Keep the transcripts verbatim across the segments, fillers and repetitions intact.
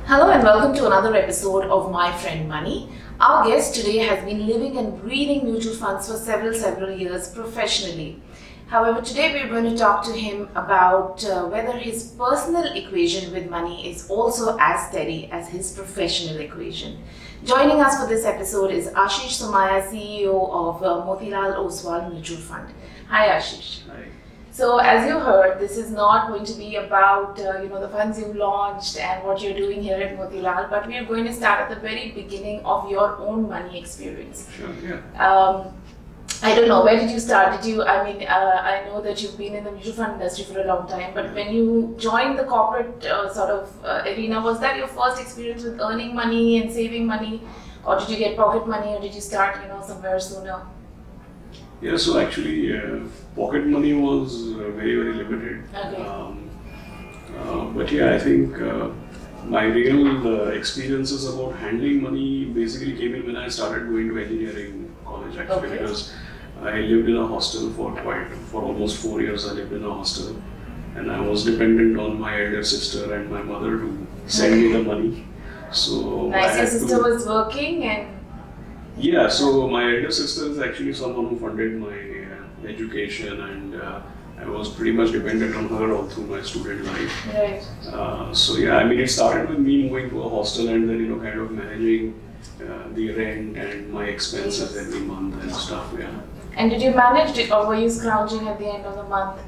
Hello and welcome to another episode of My Friend Money. Our guest today has been living and breathing mutual funds for several, several years professionally. However, today we're going to talk to him about uh, whether his personal equation with money is also as steady as his professional equation. Joining us for this episode is Aashish, Somaiyaa, C E O of uh, Motilal Oswal Mutual Fund. Hi Aashish. Hi. So as you heard, this is not going to be about uh, you know the funds you've launched and what you're doing here at Motilal, but we are going to start at the very beginning of your own money experience. Sure, yeah. Um, I don't know, where did you start? Did you, I mean, uh, I know that you've been in the mutual fund industry for a long time, but when you joined the corporate uh, sort of uh, arena, was that your first experience with earning money and saving money? Or did you get pocket money, or did you start, you know, somewhere sooner? Yeah, so actually, uh, pocket money was uh, very, very limited. Okay. Um, uh, but yeah, I think uh, my real uh, experiences about handling money basically came in when I started going to engineering college, actually, Okay. because I lived in a hostel for quite, for almost four years. I lived in a hostel, and I was dependent on my elder sister and my mother to send me the money. So I Nice, your had sister to, was working and... Yeah, so my elder sister is actually someone who funded my uh, education, and uh, I was pretty much dependent on her all through my student life. Right. Uh, so yeah, I mean, it started with me moving to a hostel and then, you know, kind of managing uh, the rent and my expenses Yes. every month and stuff, yeah. And did you manage it, or were you scrounging at the end of the month?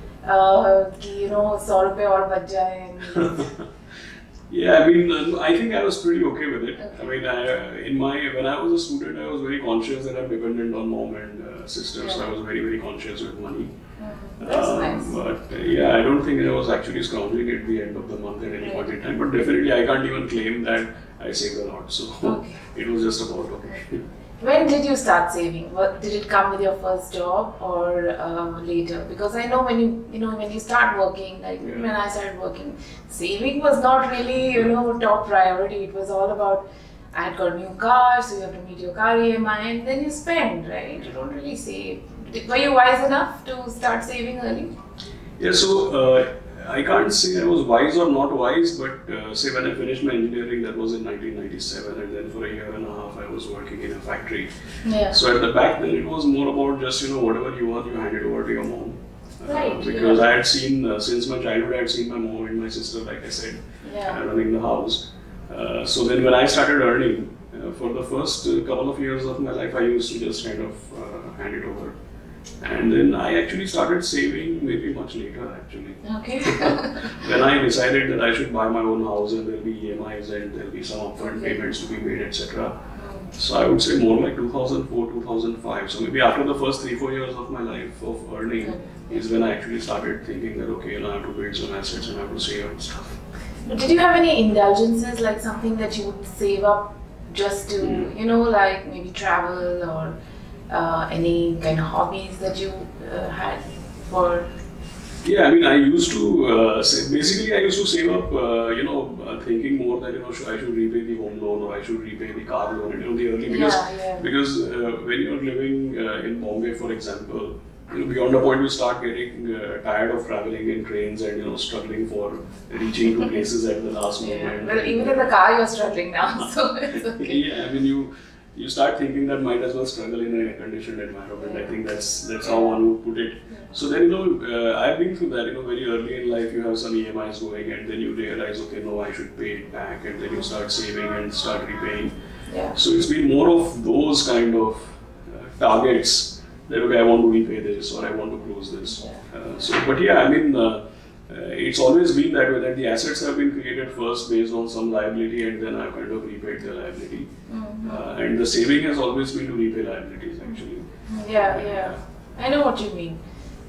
Uh, ki, you know, one hundred rupees aur bach jaye and... Yeah, I mean, uh, I think I was pretty okay with it. Okay. I mean, I, uh, in my when I was a student, I was very conscious that I'm dependent on mom and uh, sister, Yeah. so I was very, very conscious with money. Mm, that's Um, nice. But uh, yeah, I don't think I was actually scrounging at the end of the month at any Right. point in time. But definitely, I can't even claim that I saved a lot. So Okay. it was just about okay. When did you start saving? What, did it come with your first job or uh, later? Because I know when you you know when you start working, like Yeah. when I started working, saving was not really you know top priority. It was all about I had got a new car, so you have to meet your car E M I, and then you spend, right? You don't really save. Did, were you wise enough to start saving early? Yeah, so uh, I can't say I was wise or not wise, but uh, say when I finished my engineering, that was in nineteen ninety-seven, and then for a year and a half, I was working in a factory. Yeah. So at the back then, it was more about just, you know, whatever you want, you hand it over to your mom. Uh, Right, because yeah. I had seen, uh, since my childhood, I had seen my mom and my sister, like I said, Yeah. uh, running the house. Uh, so then when I started earning, uh, for the first uh, couple of years of my life, I used to just kind of uh, hand it over. And then I actually started saving maybe much later, actually. Okay. When I decided that I should buy my own house and there'll be E M Is and there'll be some upfront payments to be made, et cetera. So I would say more like two thousand four, two thousand five. So maybe after the first three, four years of my life of earning is when I actually started thinking that okay, you know, I have to build some assets and I have to save and stuff. But did you have any indulgences, like something that you would save up just to, Mm. you know, like maybe travel or uh, any kind of hobbies that you uh, had for? Yeah, I mean, I used to, uh, say, basically I used to save up, uh, you know, uh, thinking more that, you know, should, I should repay the home loan or I should repay the car loan, and, you know, the early, because, Yeah, yeah. because uh, when you're living uh, in Bombay, for example, you know, beyond a point you start getting uh, tired of traveling in trains and, you know, struggling for reaching to places at the last Yeah. moment. Well, even in the car you're struggling now, so it's okay. Yeah, I mean, you you start thinking that might as well struggle in an air-conditioned environment. I think that's that's how one would put it. So then, you know, uh, I've been through that, you know, very early in life you have some E M Is going and then you realize, okay, no, I should pay it back, and then you start saving and start repaying. Yeah. So it's been more of those kind of uh, targets that, okay, I want to repay this or I want to close this. Yeah. Uh, so, but yeah, I mean, uh, Uh, it's always been that way, that the assets have been created first based on some liability and then I've kind of repaid the liability. Mm-hmm. Uh, and the saving has always been to repay liabilities, actually. Yeah, yeah. I know what you mean.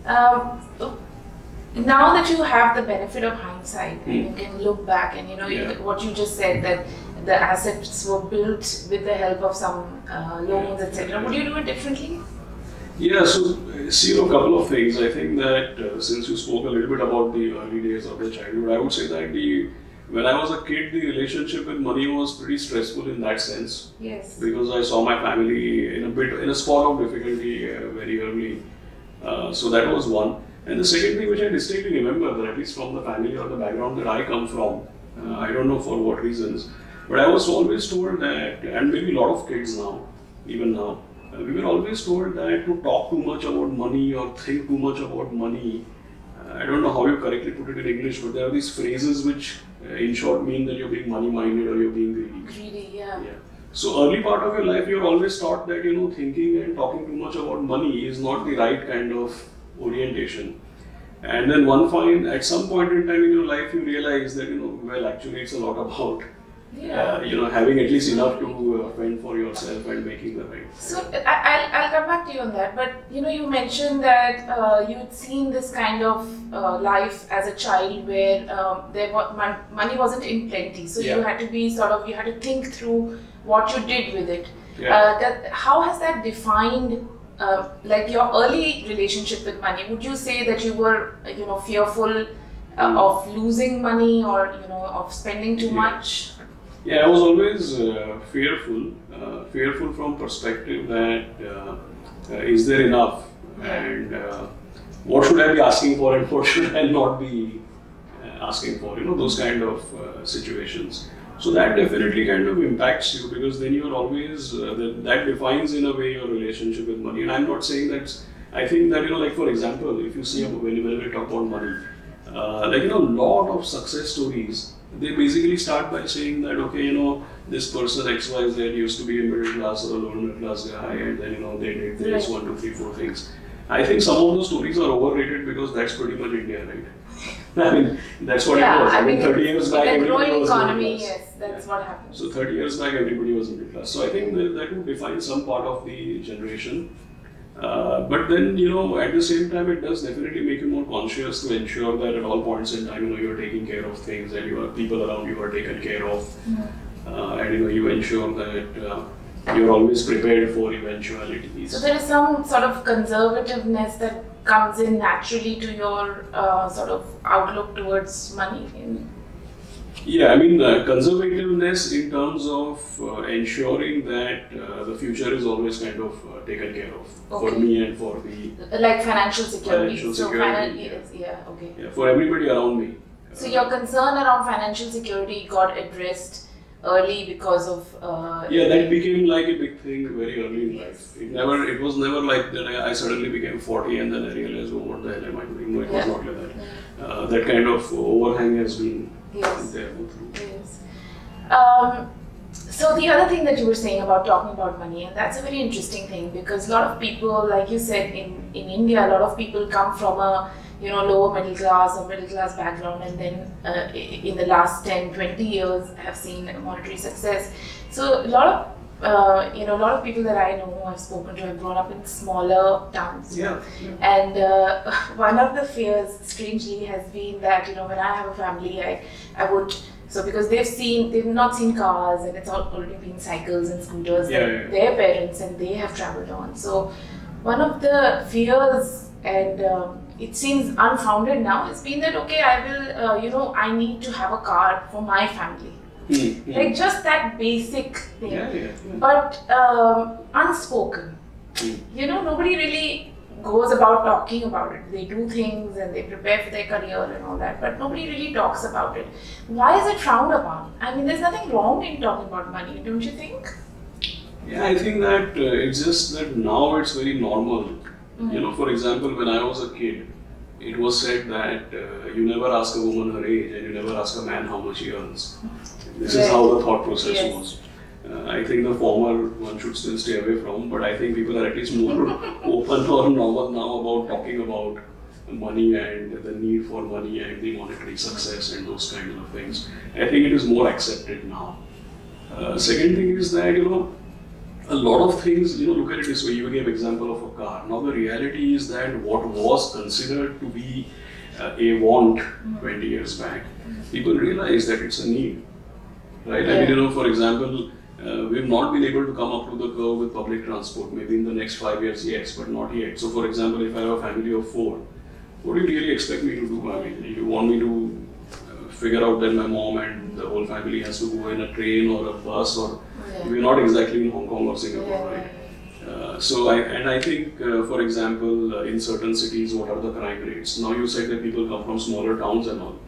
Um, now that you have the benefit of hindsight and you can look back and you know Yeah. you, what you just said, that the assets were built with the help of some uh, loans, et cetera. Would you do it differently? Yeah, so see, you know, a couple of things. I think that uh, since you spoke a little bit about the early days of the childhood, I would say that the when I was a kid, the relationship with money was pretty stressful in that sense. Yes. Because I saw my family in a bit in a spot of difficulty uh, very early. Uh, so that was one. And the second thing which I distinctly remember, that at least from the family or the background that I come from, Uh, I don't know for what reasons, but I was always told that, and maybe a lot of kids now, even now, uh, we were always told that to talk too much about money or think too much about money. Uh, I don't know how you correctly put it in English, but there are these phrases which, uh, in short, mean that you're being money-minded or you're being greedy. Greedy, yeah. Yeah. So early part of your life, you're always taught that, you know, thinking and talking too much about money is not the right kind of orientation. And then one fine, at some point in time in your life, you realize that, you know, well, actually it's a lot about, yeah. uh, you know, having at least enough to uh, fend for yourself and making the right. So I, I'll, I'll come back to you on that, but you know, you mentioned that uh, you'd seen this kind of uh, life as a child where um, there was, mon- money wasn't in plenty, so Yeah. you had to be sort of, you had to think through what you did with it. Yeah. Uh, that, how has that defined uh, like your early relationship with money? Would you say that you were, you know, fearful uh, of losing money or, you know, of spending too Yeah. much? Yeah, I was always uh, fearful, uh, fearful from perspective that uh, uh, is there enough, and uh, what should I be asking for and what should I not be uh, asking for, you know, those kind of uh, situations. So that definitely kind of impacts you, because then you're always, uh, that, that defines in a way your relationship with money. And I'm not saying that, I think that, you know, like for example, if you see when we talk about money, uh, like, you know, a lot of success stories, they basically start by saying that, okay, you know, this person X Y Z used to be a middle class or a lower middle class guy, and then, you know, they did this, Right. one, two, three, four things. I think some of those stories are overrated because that's pretty much India, right? I mean, that's what Yeah, it was. I, I mean, mean, thirty years back, in a everybody growing was economy, middle class. yes, that's Yeah. what happened. So thirty years back, everybody was middle class. So I think that, that would define some part of the generation. Uh, but then, you know, at the same time, it does definitely make you more conscious to ensure that at all points in time, you know, you're taking care of things and your people around you are taken care of. Mm-hmm. uh, and, you know, you ensure that uh, you're always prepared for eventualities. So there is some sort of conservativeness that comes in naturally to your uh, sort of outlook towards money. In Yeah, I mean, uh, conservativeness in terms of uh, ensuring that uh, the future is always kind of uh, taken care of Okay. for me and for the like financial security. Financial so security, finan- yes, yeah, okay. yeah, for everybody around me. So Uh, your concern around financial security got addressed early because of uh, Yeah, that became like a big thing very early in Yes. life. It never, it was never like that I, I suddenly became forty and then I realized, oh, what the hell am I doing? No, it Yeah. was not like that. Uh, that kind of overhang has been Yes. there all through. Yes. Um, so the other thing that you were saying about talking about money, and that's a very interesting thing because a lot of people, like you said, in, in India, a lot of people come from a you know lower middle class or middle class background, and then uh, in the last ten, twenty years have seen monetary success. So a lot of uh, you know a lot of people that I know, I've spoken to, have grown up in smaller towns. Yeah. yeah. And uh, one of the fears, strangely, has been that you know when I have a family, I I would so because they've seen they've not seen cars and it's all already been cycles and scooters Yeah, that yeah. their parents and they have traveled on. So one of the fears, and um, it seems unfounded now, has been that okay, I will uh, you know I need to have a car for my family. Hmm, Like just that basic thing, yeah, yeah, yeah. but um, unspoken. Hmm. You know, nobody really goes about talking about it. They do things and they prepare for their career and all that, but nobody really talks about it. Why is it frowned upon? I mean, there's nothing wrong in talking about money, don't you think? Yeah, I think that uh, it's just that now it's very normal. Mm-hmm. You know, for example, when I was a kid, it was said that uh, you never ask a woman her age and you never ask a man how much he earns. This Right. is how the thought process Yes. was. Uh, I think the former one should still stay away from, but I think people are at least more open or normal now about talking about money and the need for money and the monetary success and those kinds of things. I think it is more accepted now. Uh, second thing is that, you know, a lot of things, you know, look at it this way, you gave example of a car. Now the reality is that what was considered to be uh, a want twenty years back, people realize that it's a need, right? Yeah. I mean, you know, for example, uh, we've not been able to come up to the curve with public transport. Maybe in the next five years, yes, but not yet. So for example, if I have a family of four, what do you really expect me to do? I mean, you want me to uh, figure out that my mom and the whole family has to go in a train or a bus, or Yeah. we're not exactly in Hong Kong or Singapore, Yeah. right? Uh, so, I, and I think, uh, for example, uh, in certain cities, what are the crime rates? Now you said that people come from smaller towns and all.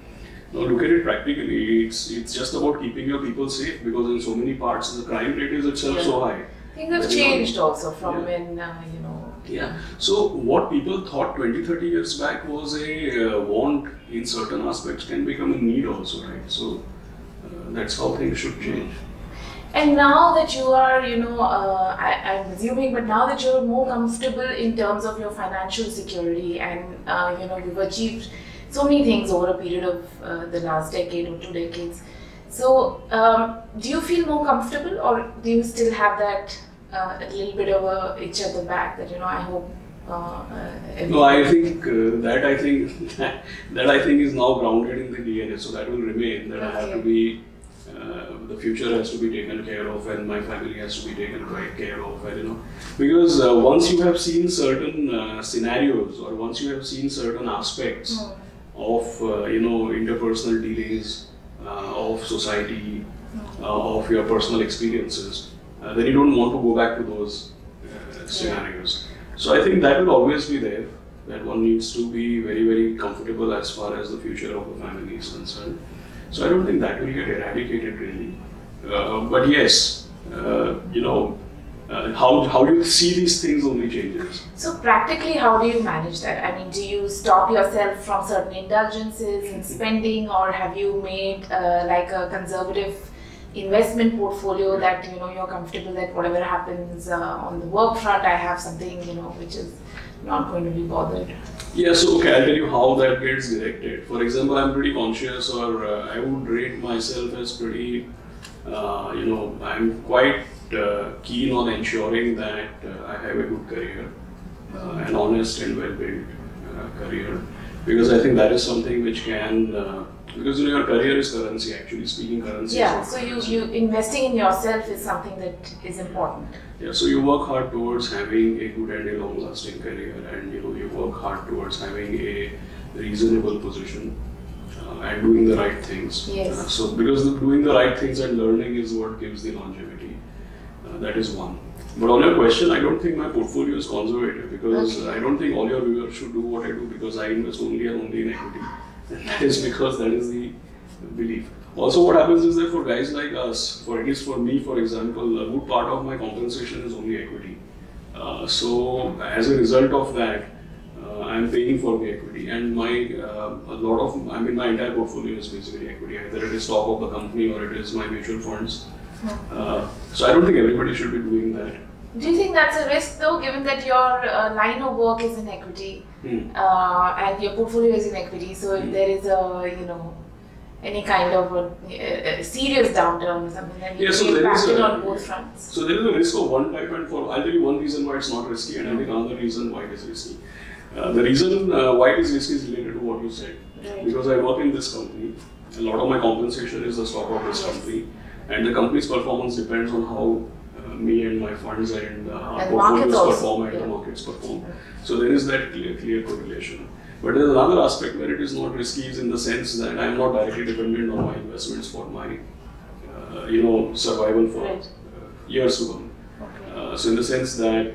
Now look at it practically. It's it's just about keeping your people safe, because in so many parts the crime rate is itself yeah. so high. Things have changed also from yeah. when uh, you know. Yeah. So what people thought twenty, thirty years back was a uh, want in certain aspects can become a need also, right? So uh, that's how things should change. And now that you are, you know, uh, I, I'm assuming, but now that you're more comfortable in terms of your financial security, and uh, you know, you've achieved so many things over a period of uh, the last decade or two decades. So, um, do you feel more comfortable, or do you still have that uh, a little bit of a itch at the back that, you know, I hope? Uh, uh, no, I think uh, that I think that I think is now grounded in the D N A, so that will remain. That okay. I have to be. Uh, the future has to be taken care of, and my family has to be taken care of, and, you know, because uh, once you have seen certain uh, scenarios, or once you have seen certain aspects mm. of uh, you know, interpersonal dealings uh, of society, mm. uh, of your personal experiences, uh, then you don't want to go back to those uh, scenarios. Yeah. So I think that will always be there. That one needs to be very very comfortable as far as the future of the family is concerned. So I don't think that will get eradicated really. Uh, but yes, uh, you know, uh, how, how you see these things only changes. So practically, how do you manage that? I mean, do you stop yourself from certain indulgences in spending, or have you made uh, like a conservative investment portfolio yeah. that, you know, you're comfortable that whatever happens uh, on the work front, I have something, you know, which is not going to be bothered? Yeah, so okay, I'll tell you how that gets directed. For example, I'm pretty conscious, or uh, I would rate myself as pretty, uh, you know, I'm quite uh, keen on ensuring that uh, I have a good career, uh, an honest and well-built uh, career, because I think that is something which can, uh, because, you know, your career is currency, actually speaking currency. Yeah, so you, you investing in yourself is something that is important. Yeah, so you work hard towards having a good and a long-lasting career, and, you know, you work hard towards having a reasonable position uh, and doing the right things. Yes. Uh, so because the, doing the right things and learning is what gives the longevity. Uh, that is one. But on your question, I don't think my portfolio is conservative, because okay. I don't think all your viewers should do what I do, because I invest only and only in equity. And that is because that is the belief. Also, what happens is that for guys like us, for at least for me, for example, a good part of my compensation is only equity. Uh, so, as a result of that, uh, I am paying for the equity, and my uh, a lot of, I mean, my entire portfolio is basically equity. Either it is stock of the company or it is my mutual funds. Uh, so, I don't think everybody should be doing that. Do you think that's a risk, though, given that your uh, line of work is in equity hmm. uh, and your portfolio is in equity? So, if hmm. there is a, you know, any kind of a, a serious downturn or something, then you yeah, so be impacted a, on both fronts. So, there is a risk of one type, and for I'll tell you one reason why it's not risky, and I think another reason why it is risky. Uh, the reason uh, why it is risky is related to what you said. Right. Because I work in this company, a lot of my compensation is the stock of this yes. company, and the company's performance depends on how uh, me and my funds and uh, our and portfolios perform and yeah. the markets perform. So there is that clear, clear correlation. But there is another aspect where it is not risky, is in the sense that I am not directly dependent on my investments for my, uh, you know, survival for right. uh, years to come. Okay. Uh, so in the sense that,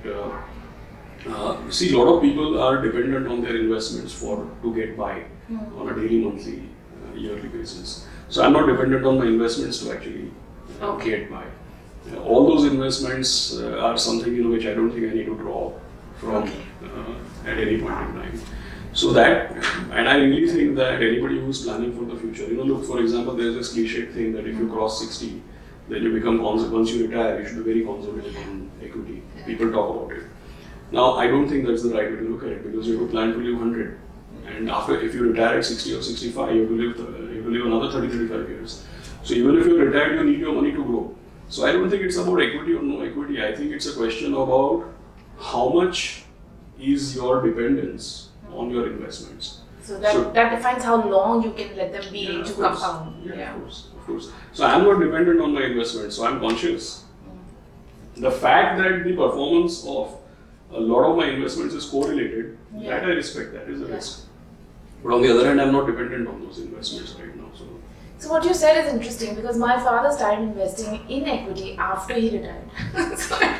uh, uh, see, a lot of people are dependent on their investments for to get by mm. on a daily, monthly, uh, yearly basis. So I'm not dependent on my investments to actually uh, okay. get by. Uh, all those investments uh, are something, you know, which I don't think I need to draw from okay. uh, at any point in time. So that, and I really think that anybody who's planning for the future, you know, look, for example, there's this cliche thing that if you cross sixty, then you become conservative. Once you retire, you should be very conservative on equity. People talk about it. Now, I don't think that's the right way to look at it, because you have to plan to live one hundred. And after, if you retire at sixty or sixty-five, you have to live, you have to live another thirty, thirty-five years. So even if you're retired, you need your money to grow. So I don't think it's about equity or no equity. I think it's a question about how much is your dependence on your investments. So that, so that defines how long you can let them be yeah, to compound. Yeah, yeah, of course, of course. So I am not dependent on my investments, so I am conscious. Mm. The fact that the performance of a lot of my investments is correlated, yeah. that I respect, that is a yeah. risk. But on the other hand, I am not dependent on those investments right now. So. So what you said is interesting, because my father started investing in equity after he retired. So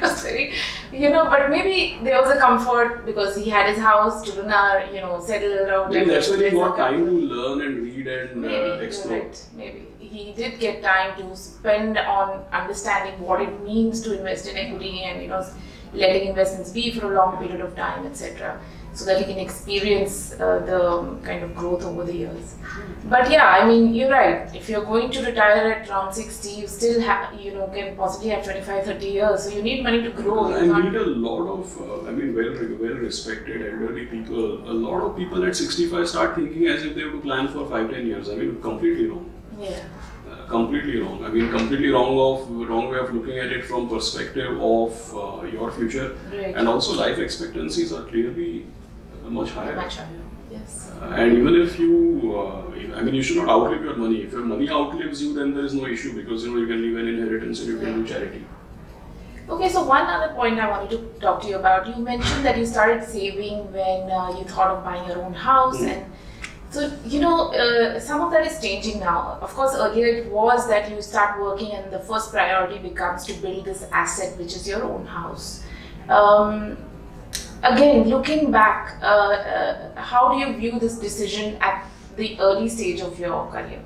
was very, you know, but maybe there was a comfort because he had his house, children are, you know, settled around. Maybe that's why he got time to learn and read and maybe, uh, explore. Right. Maybe he did get time to spend on understanding what it means to invest in equity and, you know, letting investments be for a long period of time, et cetera, so that he can experience uh, the kind of growth over the years. But yeah, I mean, you're right. If you're going to retire at around sixty, you still have, you know, can possibly have twenty-five, thirty years. So you need money to grow. I need a lot of, uh, I mean, well, well respected elderly people. A lot of people at sixty-five start thinking as if they have to plan for five, ten years. I mean, completely wrong. Yeah. Uh, completely wrong. I mean, completely wrong of wrong way of looking at it from perspective of uh, your future, Right. and also life expectancies are clearly uh, much higher. Much higher. Yes. Uh, and even if you, uh, I mean, you should not outlive your money. If your money outlives you, then there is no issue because you know you can leave an inheritance and you can do charity. Okay, so one other point I wanted to talk to you about. You mentioned that you started saving when uh, you thought of buying your own house, mm. and so you know uh, some of that is changing now. Of course, earlier it was that you start working and the first priority becomes to build this asset, which is your own house. Um, Again, looking back, uh, uh, how do you view this decision at the early stage of your career?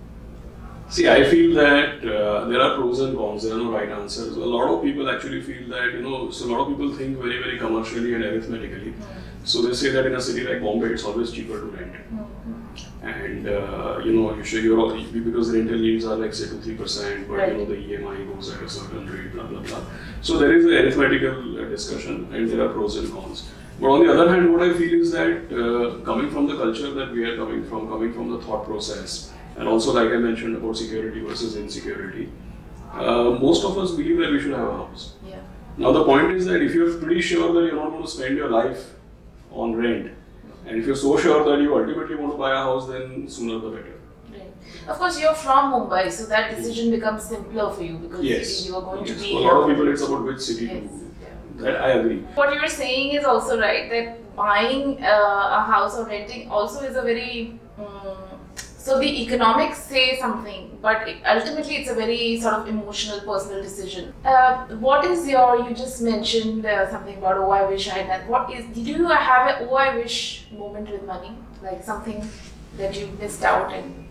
See, I feel that uh, there are pros and cons, there are no right answers. A lot of people actually feel that, you know, so a lot of people think very, very commercially and arithmetically. Mm-hmm. So they say that in a city like Bombay, it's always cheaper to rent. Mm-hmm. And, uh, you know, you should, you're, because rental yields are like say two to three percent, but, right. you know, the E M I goes at a certain rate, blah, blah, blah. So there is an arithmetical uh, discussion and there are pros and cons. But on the other hand, what I feel is that uh, coming from the culture that we are coming from, coming from the thought process, and also like I mentioned about security versus insecurity, uh, most of us believe that we should have a house. Yeah. Now the point is that if you're pretty sure that you're not going to spend your life on rent, and if you're so sure that you ultimately want to buy a house, then sooner the better. Right. Of course, you're from Mumbai, so that decision becomes simpler for you because yes. you are going yes. to be. For a lot of people, it's about which city yes. to move. That I agree. What you're saying is also right, that buying uh, a house or renting also is a very, um, so the economics say something, but it, ultimately it's a very sort of emotional, personal decision. Uh, what is your, you just mentioned uh, something about, oh, I wish I had that. What is, did you have a, oh, I wish moment with money? Like something that you missed out and?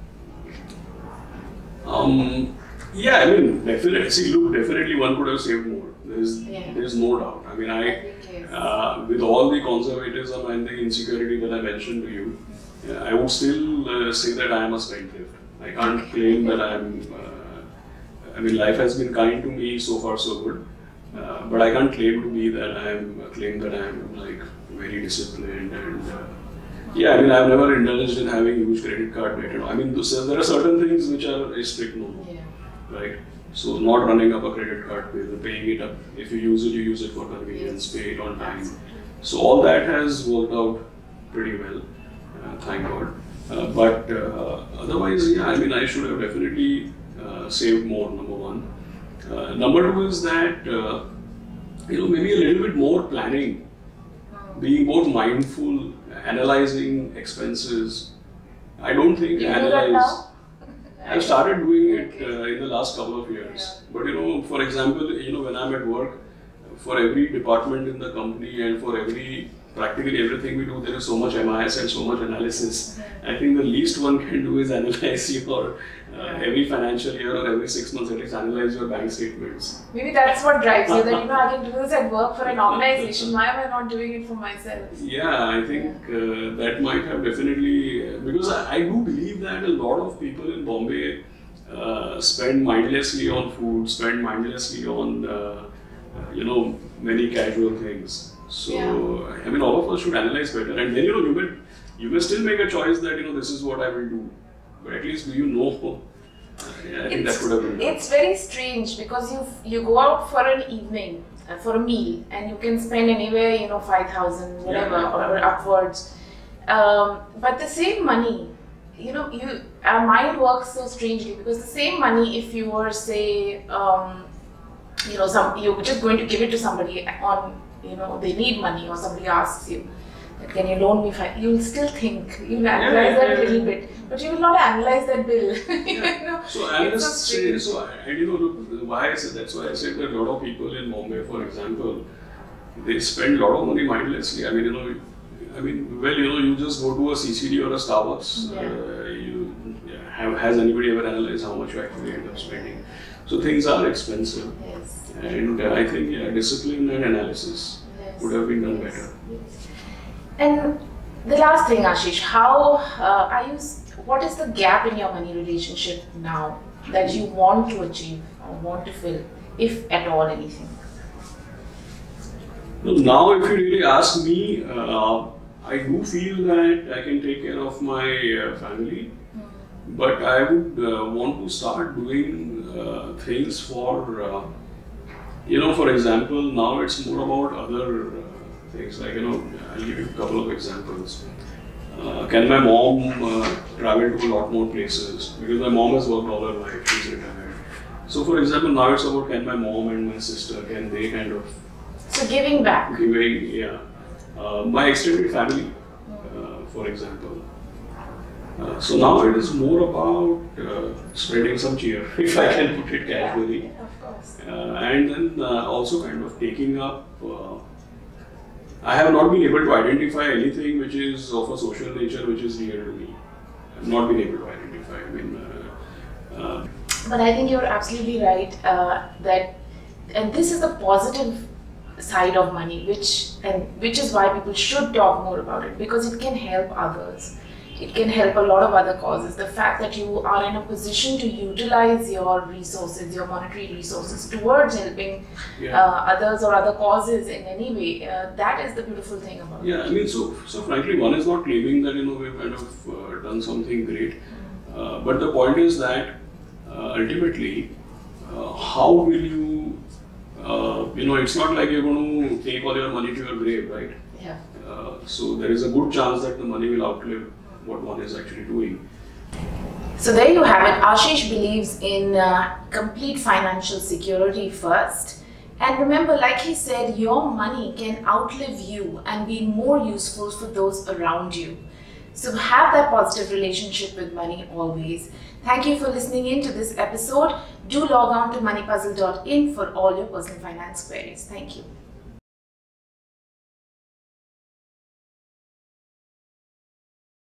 Um, yeah, I mean, definitely, see, look, definitely one could have saved more. There's, yeah. there's no doubt. I mean, I, uh, with all the conservatism and the insecurity that I mentioned to you, uh, I would still uh, say that I am a spendthrift. I can't claim that I am, uh, I mean, life has been kind to me so far so good, uh, but I can't claim to me that I am, claim that I am like very disciplined and, uh, yeah, I mean, I've never indulged in having huge credit card debt. I mean, there are certain things which are a strict no-no, yeah. right? So not running up a credit card bill, paying it up. If you use it, you use it for convenience, pay it on time. So all that has worked out pretty well, uh, thank God. Uh, but uh, otherwise, yeah, I mean, I should have definitely uh, saved more, number one. Uh, number two is that, uh, you know, maybe a little bit more planning, being more mindful, analyzing expenses. I don't think you analyze. Do that now? I've started doing it uh, in the last couple of years. Yeah. But you know, for example, you know, when I'm at work, for every department in the company and for every, practically everything we do, there is so much M I S and so much analysis. Mm-hmm. I think the least one can do is analyze your, uh, every financial year or every six months at least analyze your bank statements. Maybe that's what drives you, that you know, I can do this at work for an organization, why am I not doing it for myself? Yeah, I think uh, that might have definitely, because I, I do believe that a lot of people in Bombay uh, spend mindlessly on food, spend mindlessly on, uh, you know, many casual things. So, yeah. I mean, all of us should analyze better, and then, you know, you may, you may still make a choice that, you know, this is what I will do. But at least do you know? Uh, yeah, I think it's, that would have been it's very strange because you you go out for an evening, uh, for a meal, and you can spend anywhere, you know, five thousand, whatever, yeah. or, or upwards. Um, but the same money, you know, you our mind works so strangely because the same money, if you were, say, um, you know, some you're just going to give it to somebody on, you know, they need money or somebody asks you, Can you loan me five? You'll still think, you'll analyze yeah, that a yeah, little yeah. bit, but you will not analyze that bill. you Yeah. know? So I'm It's just so saying, strange. so and you know, look, why I said that's why I said that a lot of people in Bombay, for example, they spend a lot of money mindlessly. I mean, you know, I mean, well, you know, you just go to a C C D or a Starbucks. Yeah. Uh, you yeah, have has anybody ever analyzed how much you actually end up spending? So things are expensive, Yes. and uh, I think yeah, discipline and analysis Yes. would have been done Yes. better. Yes. And the last thing, Aashish, how uh, are you? What is the gap in your money relationship now that you want to achieve or want to fill, if at all anything? No, now, if you really ask me, uh, I do feel that I can take care of my uh, family, mm. but I would uh, want to start doing uh, things for, uh, you know, for example, now it's more about other uh, things, like, you know, I'll give you a couple of examples. Uh, can my mom uh, travel to a lot more places? Because my mom has worked all her life, she's retired. So, for example, now it's about can my mom and my sister, can they kind of So giving back. Giving, yeah. Uh, my extended family, uh, for example. Uh, so now it is more about uh, spreading some cheer, if I can put it casually. Yeah, of course. Uh, and then uh, also kind of taking up. Uh, I have not been able to identify anything which is of a social nature which is dear to me. I have not been able to identify. I mean, uh, uh, but I think you're absolutely right uh, that, and this is the positive side of money, which and which is why people should talk more about it, because it can help others. It can help a lot of other causes. The fact that you are in a position to utilize your resources, your monetary resources, towards helping yeah. uh, others or other causes in any way, uh, that is the beautiful thing about yeah, it. I mean, so so frankly, one is not claiming that you know we've kind of uh, done something great, uh, but the point is that uh, ultimately, uh, how will you, uh, you know, it's not like you're going to take all your money to your grave, right? Yeah. Uh, so there is a good chance that the money will outlive what one is actually doing. So there you have it. Aashish believes in uh, complete financial security first. And remember, like he said, your money can outlive you and be more useful for those around you. So have that positive relationship with money always. Thank you for listening in to this episode. Do log on to money puzzle dot in for all your personal finance queries. Thank you.